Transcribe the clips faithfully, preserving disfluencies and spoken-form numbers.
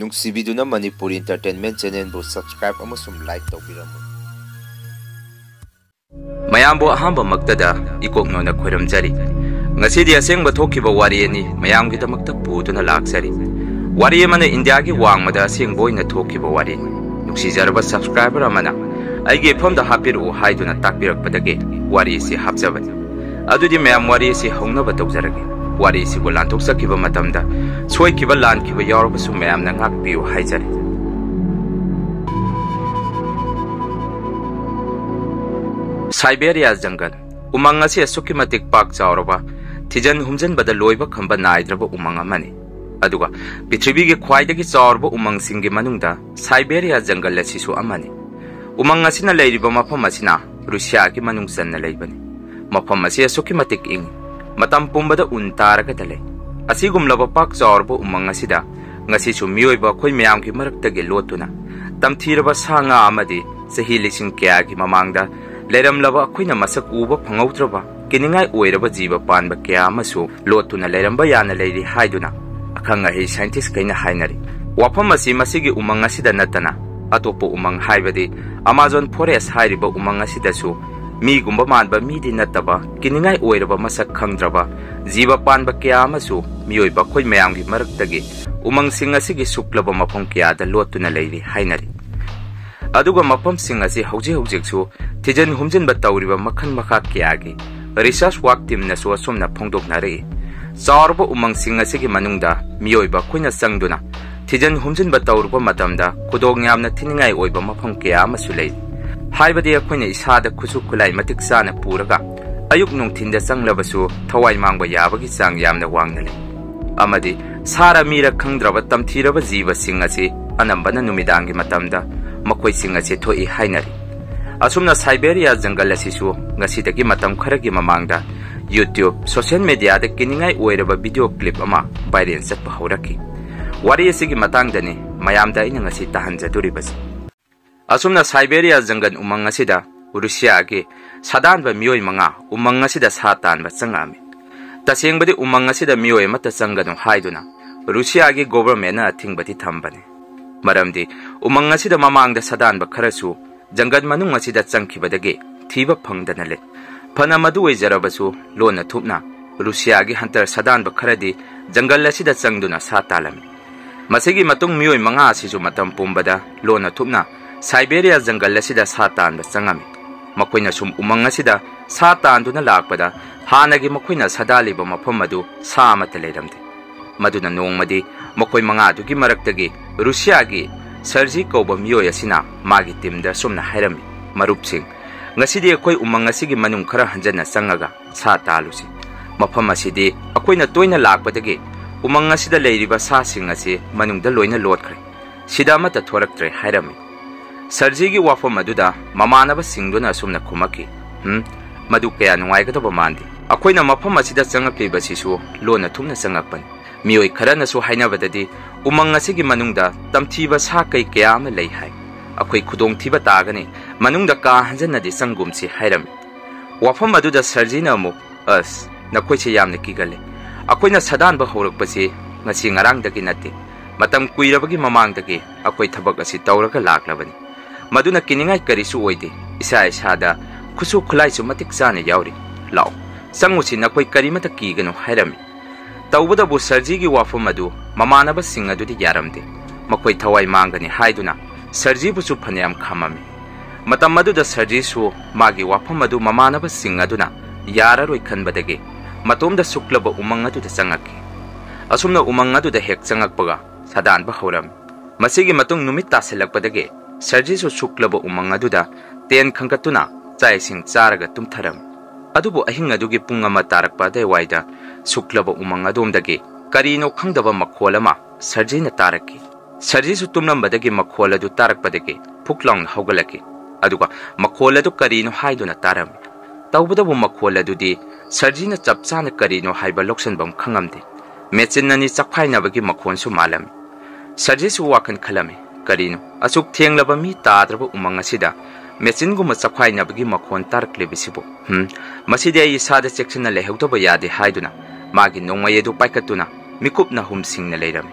ꯅꯨꯡꯁꯤꯕꯤꯗꯨꯅ Manipur entertainment ꯆꯦꯅꯦꯜꯕꯨ ꯁꯕꯁꯀ꯭ꯔꯥꯏꯕ ꯑꯃꯁꯨꯡ ꯂꯥꯏꯛ ꯇꯧꯕꯤꯔꯝꯃꯨ ꯃꯌꯥꯝꯕꯨ ꯑꯍꯥꯟꯕ ꯃꯛꯇꯗ ꯏꯀꯣꯛꯅꯣꯅ ꯈꯣꯏꯔꯝꯖꯔꯤ ꯉꯁꯤꯗꯤ ꯑꯁꯦꯡꯕ ꯊꯣꯛꯈꯤꯕ ꯋꯥꯔꯤ ꯑꯅꯤ ꯃꯌꯥꯝꯒꯤꯗꯃꯛꯇ ꯄꯨꯗꯨꯅ ꯂꯥꯛꯆꯔꯤ ꯋꯥꯔꯤ ꯑꯃꯅ ꯏꯟꯗꯤꯌꯥꯒꯤ ꯋꯥꯡꯃꯗ ꯑꯁꯦꯡꯕ ꯑꯣꯏꯅ ꯊꯣꯛꯈꯤꯕ ꯋꯥꯔꯤ ꯅꯨꯡꯁꯤꯖꯔꯕ ꯁꯕꯁꯀ꯭ꯔꯥꯏꯕꯔ ꯑꯃꯅ ꯑꯩꯒꯤ ꯏꯐꯝꯗ ꯍꯥꯞꯄꯤꯔꯛꯎ ꯍꯥꯏꯗꯨꯅ ꯇꯥꯛꯄꯤꯔꯛꯄꯗꯒꯤ ꯋꯥꯔꯤ ꯑꯁꯤ ꯍꯥꯞꯆꯕꯅꯤ ꯑꯗꯨꯗꯤ ꯃꯌꯥꯝ ꯋꯥꯔꯤ ꯑꯁꯤ ꯍꯧꯅꯕ ꯇꯧꯖꯔꯒꯦ ꯋꯥꯔꯤ ꯑꯁꯤꯕꯨ ꯂꯥꯟꯊꯣꯛꯆꯈꯤꯕ ꯃꯇꯝꯗ ꯁꯣꯏꯈꯤꯕ ꯂꯥꯟꯈꯤꯕ ꯌꯥꯎꯔꯕꯁꯨ ꯃꯌꯥꯝꯅ ꯉꯥꯛꯄꯤꯌꯨ ꯍꯥꯏꯖꯔꯤ साइबेरिया जंगल उमंग असी असुकी मतिक पाक चावरबा थिजन हुमजनबदा लोइबा खंबा नाइद्रबा उमंग अमनि अदुगा पृथ्वी के ख्वाइदगी चावरबा उमंग सिंगे मनुंगदा साइबेरिया जंगल असिसु अमनि उमंग असिना लेरिबा मफम असिना रूसिया की मनुंग सन्ना लेबनि मफम असी असुकी मतिक इंग मतम पुंबदा उन तारगा दले असिगुमलबा पाक चावरबा उमंग असिदा ngasisu miyoiba khoi miyam ki maraktage lotuna tamthiraba sanga amadi sahi lising kya ki mamangda लेरमलबा अखोइना मसक उबा फंगौत्रबा किनिंगाई ओइरबा जीव पानबा क्या अमसु लोतुना लेरमबा याना लेरि हाइदुना अखंग अहि साइंटिस्ट कइना हाइनरि वाफम असि मसिगी उमंग असिदा नतना अतोपो उमंग हाइबदि अमेज़न फॉरेस्ट हाइरिबा उमंग असिदासु मीगुंबा मानबा मीदि नतबा किनिंगाई ओइरबा मसक खंगद्रबा जीव पानबा क्या अमसु मियोइबा खोइ मयामगी मरक्तगी उमंग सिंग असिगी सुक्लबा मफम क्यादा लोतुना लेरि हाइनरि अदुगा मफम सिंग असि हौजे हौजेकसु थिजन हुमजिनबा तौरिबा मखन मखा क्यागी रिसर्च वर्क टीम नसु असोमना फोंदोकनारे चावरबा उमंग सिंग असिगी मनुंगदा मियोइबा खोइना संगदुना थिजन हुमजिनबा तौरबा मतमदा खुदोग यामना थिनिंगाई ओइबा मफम क्या अमसु लेइ हाइबदि अखोइना इसादा खुसु खुलाई मतिक साना पुरगा अयुक नुंगथिनदा संगलबसु थवाइ मांगबा याबगी चांग यामना वांगना लेइ अमदि सारा मीरा खंगद्रबा तमथिरबा जीव सिंग असि अनंबना नुमिदांगी मतमदा मखोइ सिंग असि थोइ हाइनरि असुमना साइबेरिया जंगल असिसु ngasiदगी मतम खरगी ममांगदा यूट्यूब सोशल मीडिया दा किनिंगाई ओइरबा वीडियो क्लिप अमा वायरल चटपा हौरकी वारी असिगी मतांगदनी मयामदा इना ngasi ताहनजदुरिबसि असुमना साइबेरिया जंगल उमंग असिदा रूसिया के सादानबा मियोइ मंगा उमंग असिदा सा तानबा चंगामि तसेंगबदि उमंग असिदा मियोइ मत चंगनु हाइदुना रूसिया के गवर्नमेंट ना थिंगबदि थंबने मरमदि उमंग असिदा ममांगदा सादानबा खरसु जंगल मनुंग असिदा चंखिबदगे थीबा फंगदना ले फना मदु ओइजरबसु लोना थुपना रूसिया गी हंतर सदानबा खरदि जंगल असिदा चंगदुना सा तालमि मसिगी मतुंग मियोइ मंगा असिसु मतम पुंबदा लोना थुपना साइबेरिया जंगल असिदा सा तानबा चंगामि मखोइना सुम उमंग असिदा सा तानदुना लाकपदा हानगी मखोइना सदालिबा मफम मदु सा अमत लेरमदे मदुना नोंगमदि मखोइ मंगा दुगी मरक्तगी रूसिया गी सर्जी कौबा मियोइ असिना मागी टीमदा Sumana हाइरमि मरुपसिंग ngasiди akoi umang asigi manung khara hanjana sangaga sa talusi mafam asidi akoina toina lakpadagi umang asida leiriba sa sing asi manungda loina lotkhre sida mata thoraktre hairami sarjigi wafam aduda mamanaba singduna sumna khumaki hm madu kaya nungai gadaba mandi akoina mafam asida changakli basisu lona thumna changakpan मियोइ Kharna सु हाइनबददि उमंग असिगी मनुंगदा तमथीबा सा कै कया अमा लै हाय अखोइ खुदोंग थीबा तागने मनुंगदा का हंजनदि संगुमसि हाइरमि वाफम अदुदा सर्जिना अमु अस नखोइसे यामने किगले अखोइना सदानबा हौरकपसि ngasi ngarangdagi nate matam kuirabagi mamangdagi अखोइ थबक असि तौरगा लाक्लबनि मदुना किनिंगाइ करिसु ओइदे इसा इसादा खुसु खुलाइसु मतिक चाने याउरि लाउ संगुसि नखोइ करिमता किगनो हाइरमि तौबदबु सर्जीगी वाफम अदु ममानबा सिंग अदुदि यारमदे मखोइ थवाइ मांगनि हाइदुना सर्जीबुसु फनेयाम खाममि मतम अदुदा सर्जीसु मागी वाफम अदु ममानबा सिंग अदुना याररोइ खनबदगे मतोमदा सुक्लबा उमंग अदुदा चंगकि असुमना उमंग अदुदा हेक चंगकपगा सदानबा हौरमि मसिगी मतुंग नुमित तासेलकपदगे सर्जीसु सुक्लबा उमंग अदुदा तेन खंगतुना चाइसिंग चारगा तुमथरम अदुबु अहिंग अदुगी पुंग अमा तारकपा देवाइदा सुक्लबा उमंग अदोमदगे करीनो खंगदबा मखोल अमा सर्जीना तारकि सर्जीसु तुमलंबदगे मखोल अदु तारकपदगे फुकलांग हौगलकि अदुगा मखोल अदु करीनो हाइदुना तारमि तौबदबु मखोल अदुदि सर्जीना चपचाना करीनो हाइबा लोक्सनबम खंगमदे मेचिननी चखफाइनबगी मखोनसु मालमि सर्जीसु वाखन खलमि करीनो असुक थेंगलबा मी ताद्रबा उमंग असिदा मेचिनगुम चखफाइनबगी मखोन तारकलेबिसिबु हम मसिदे आई सादा सेक्शन लेहौतबा यादे हाइदुना मागी नोंमयेदु पाइकतुना मिकुपना हुमसिंगना लेरमि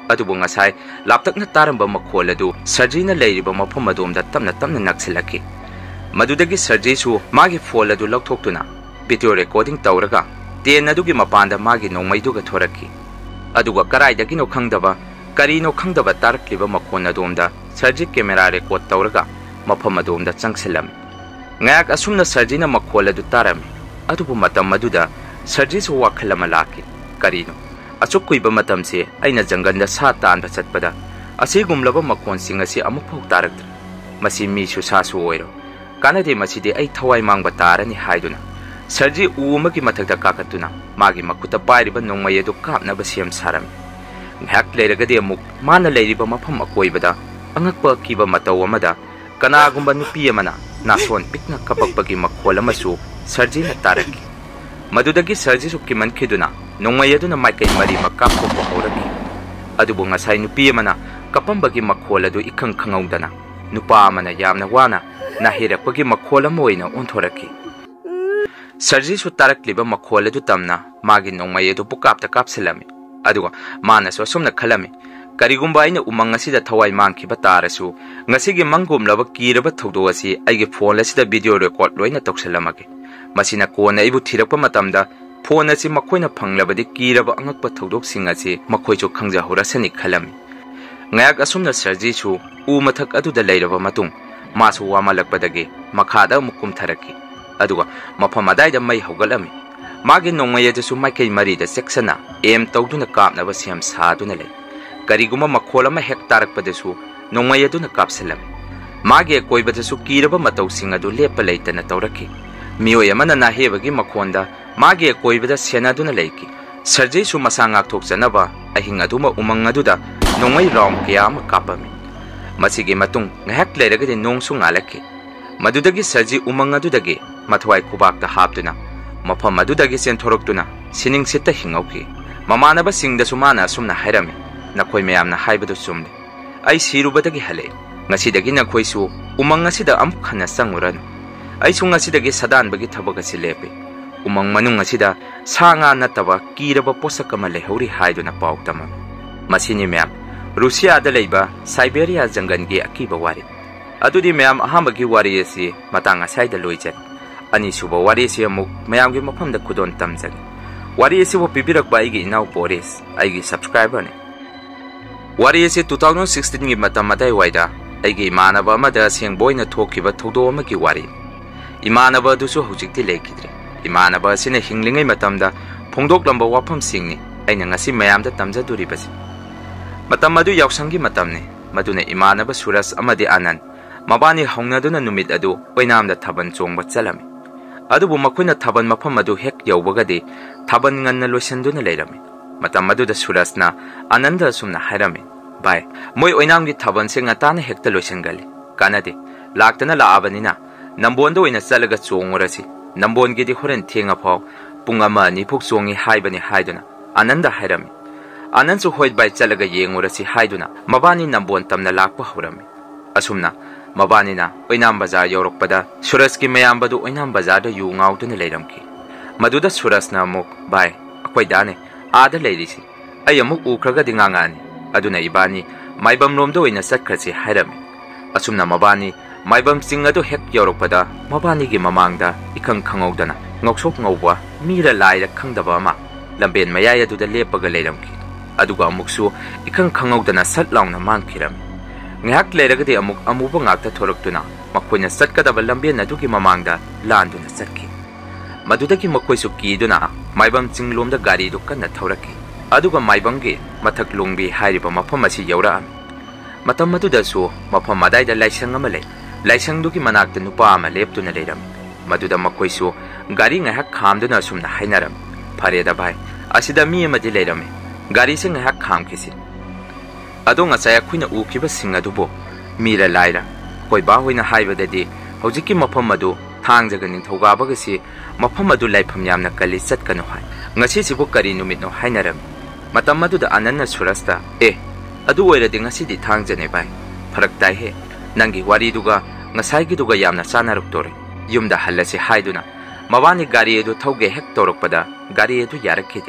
अदुबु ngasai laptakna taramba makhol adu surgery na leiriba mafam adom da tamna tamna naksilaki madudagi surgery su magi phol adu lokthokuna video recording tawraga ten adugi mapanda magi nongmai duga thoraki aduga karai dagi no khangdaba kari no khangdaba tarakliba makhon adom da surgery camera record tawraga mafam adom da changsilam ngayak asumna surgery na makhol adu tarami adubu matam maduda surgery su wakhalama laki karino achuk kuiba matam se aina jangan da sa tan da chatpada asi gumlaba makhon sing asi amu phok taraktra masi mi su sa su oiro kanade masi de ai thawai mangba tarani haiduna surgery uuma ki mathak da kakatuna magi makuta pairiba nongmai edu kapna ba siam saram hak leiraga de amuk mana leiriba mafam akoibada angakpa kiba mataw amada kana gumba nupi amana nason pikna kapakpagi makhol amasu surgery na taraki madudagi surgery su kiman khiduna nongmai aduna maikai mari makap ko horaki adubu ngasai nupi amana kapambagi makhol adu ikhang khangaudana nupa amana yamna wana na hirakpagi makhol amoina onthoraki surgery su tarakliba makhol adu tamna magi nongmai adu pukapta kapsilami aduga mana so somna khalami karigumba aina umang asida thawai mangkhiba tarasu ngasigi mangum laba kiraba thodo asi aige phone asida video record loina tokselamage masina kona ibu thirakpa matamda phone asi makhoina phanglabadi kiraba angakpa thodok sing asi makhoichu khangja horasani khalami ngayak asumna surgery su u mathak aduda leiraba matung masu wamalakpadagi makhada mukum tharaki aduga mafam adaida mai hogalami magi nongmai adu su maikai mari da seksana em tawduna kapnaba siam saduna le kariguma makhol ama hek tarakpadasu nongmai aduna kapsalam magi koibadasu kiraba mataw sing adu lepa leitana tawraki mioi amana na hebagi makhonda magi koibada senaduna leiki surgery su masanga thokjanaba ahing aduma umang aduda nongmai ram kiyama kapami masigi matung ngahak leiragadi nongsu ngalaki madudagi surgery umang adudagi mathwai kubakta haptuna mafam adudagi senthoroktuna sining sita hingauki mamanaba singda sumana sumna hairami nakhoi mayamna haibadu sumle ai sirubadagi hale ngasidagi nakhoi su umang asida am khana sanguran ai su ngasidagi sadan bagi thabak asi lepe umang manung asida sanga nataba kiraba posakama lehori haiduna pautama masini mayam Russia da leiba Siberia jangangi akiba wari adudi mayam ahambagi wari asi matanga saida loijet ani suba wari si amuk mayamgi mafamda kudon tamjagi wari si wo pibirak ba igi inaw Boris aigi subscriber ne wari si twenty sixteen gi matam madai waida aigi imanaba amada seng boina thokiba thodo amagi wari imanaba dusu hujikti lekidre imanaba sine hinglingai matamda phongdok lamba wafam singni aina ngasi mayamda tamjaduri basi matam madu yawsangi matamne maduna imanaba Suras amadi Anand mabani hongnaduna numit adu oinamda thaban chongba chalami adubu makhuna thaban mafam adu hek yawbagadi thaban nganna loisanduna leirami matam adu da Surasna Ananda sumna hairami bai moi oinamgi thaban se ngatana hekta loisangali kanade laktana laabanina nambondo oina chalaga chongorasi nambongi di horen thenga phaw pungama ni phuk chongi haibani haiduna Ananda hairami Anandsu hoit bai chalaga yengorasi haiduna mabani nambon tamna lakpa horami asumna mabanina oinam bazar yorokpada Suraski mayambadu oinam bazar da yu ngauduna leiramki maduda Surasna amuk bai akhoi dane ada leirisi ay amuk ukraga dingangani aduna ibani maibam romdo oina satkrasi hairami asumna mabani maibam singadu hek yorokpada mabani gi mamangda ikang khangaudana ngoksok ngawwa mira laira khangdaba ma lamben mayaya aduda lepaga leiramki aduga amuksu ikang khangaudana sat launa mangkhirami ngak leiragadi amuk amuba ngakta thoroktuna makhoina satkadaba lamben adugi mamangda landuna satki madudagi makhoisu kiduna maibam chinglomda gari du kanna thoraki aduga maibamgi mathak lungbi hairiba mafam asi yaura matam maduda su mafam madaida laisang amale laisang dugi manakta nupa ama leptuna leiram maduda makhoisu gari ngahak khamduna sumna hainaram phareda bhai asida mi amadi leirame gari se ngahak khamkisi adonga saya khuina ukiba singadubo mira laira koi ba hoina haibadadi hojiki mafam adu thangjaga ningthoga bagasi mafam adu laifam yamna kali chatkanu hai ngasi sibu kari numit no hainaram matam adu da Ananda Surasta e adu oiradi ngasi di thangjane bai pharak tai he nangi wari duga ngasai gi duga yamna chanaruk tore yumda hallasi haiduna mawani gari edu thoge hek torokpada gari edu yarakhide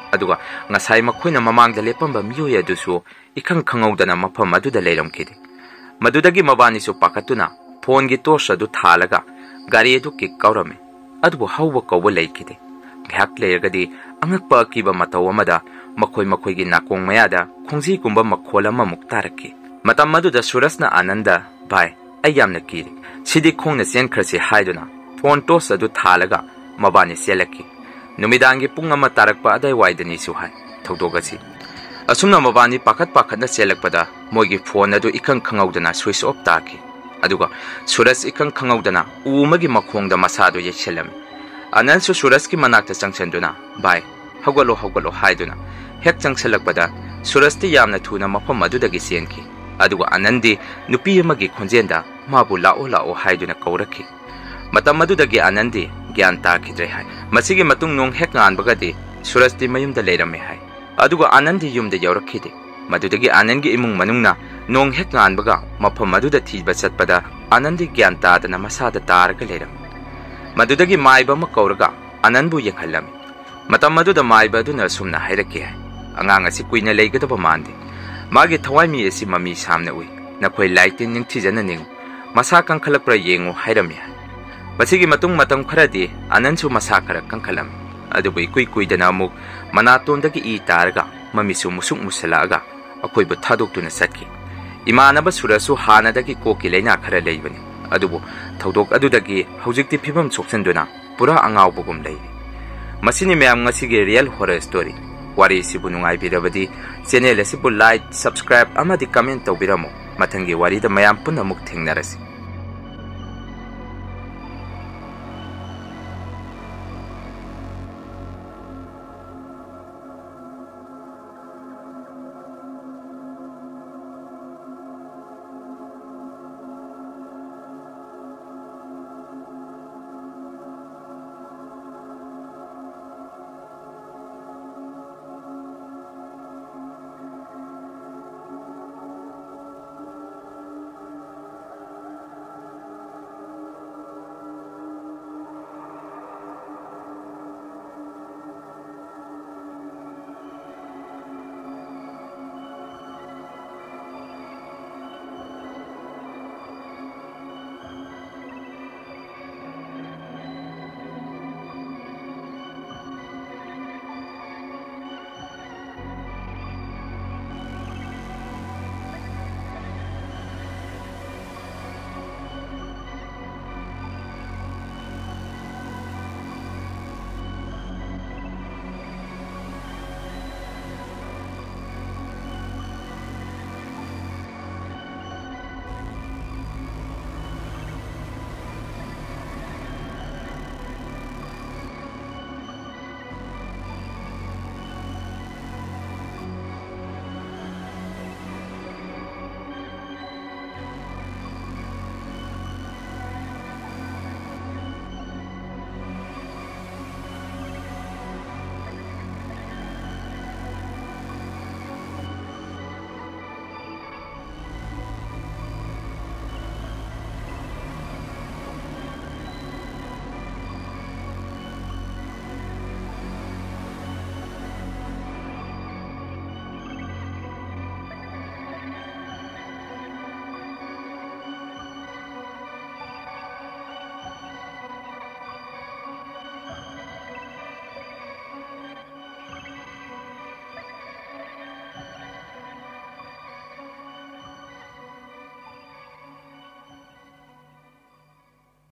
aduga ngasai makhoina mamangda lepamba miyoya dusu ikhang khangawdana mafam aduda leiramkhide madudagi mabani su pakatuna phone gi torch adu thalaga gari adu kik kaurame adubu hawba kawba leikide घाक लेरगदी अंगकपा किबा मतौ अमदा मखोय मखोयगी नाकोंग मयादा खोंजी गुंबा मखोल अमा मुक्ता रखी मतम मदुदा सुरसना आनंदा भाई आई यामना कीरी सिदी खोंगना सेन खरसे हाइदुना फोन टोस अदु थालगा मबानी सेलकी नुमिदांगी पुंग अमा तारकपा अदाय वाइदनी सु हाय थौदोगसी असुमना मबानी पाखत पाखतना सेलकपदा मोगी फोन अदु इखंग खंगौदना स्विच ऑफ ताकी अदुगा सुरस इखंग खंगौदना उमगी मखोंगदा मसादो येछेलम अनंसु सूरज की मनाक्ता चंगसंदुना बाय हगलो हगलो हाइदुना हेक चंगसलकपदा सूरजती यामना थुना मफम अदुदगी सेनकी अदुगा आनंदी नुपी अमगी खोंजेंदा माबु लाओ लाओ हाइदुना कौरखी मतम अदुदगी आनंदी ज्ञान ताखिद्रे हाय मसिगी मतुंग नोंग हेक गानबगदी सूरजती मयुमदा लेरमे हाय अदुगा आनंदी युमदा यौरखिदे मदुदगी आनंदगी इमुंग मनुंगना नोंग हेक गानबगा मफम अदुदा थीबा चतपदा आनंदी ज्ञान तादना मसादा तारगा लेरम मदुदगी माइबा म कौरगा आनंदबु यंगहलमी मतम मदुदा माइबा दुना सुमना हाइरके है अंगांग असि कुइना लेगदबा मानदे मागी थवाइमी असि ममी सामने उइ नखोय लाइटिन निंगथिजना निंग मसा कंखलप्रा येंगो हाइरमी है मसिगी मतुंग मतम खरदि आनंदसु मसा खर कंखलम अदुबु इकुइ कुइदना अमुक मनातोंदगी इ तारगा ममीसु मुसुक मुसलागा अखोयबु थादोक्तुना सटकी इमानबा सुरसु हानादगी कोकी लेना खर लेइबनी अदुबु थौदोक अदुदगी हौजिक्ति फिबम सोक्सनदुना पुरा अंगावबुगुम लेइरि मसिनि मैम ngasiगे रियल हॉरर स्टोरी वारी सिबु नुंगाइ बिरबदी चैनल असिबु लाइक सब्सक्राइब अमदि कमेंट तौबिरमु मथंगी वारी द मयाम पुनमुक थेंगनरसि।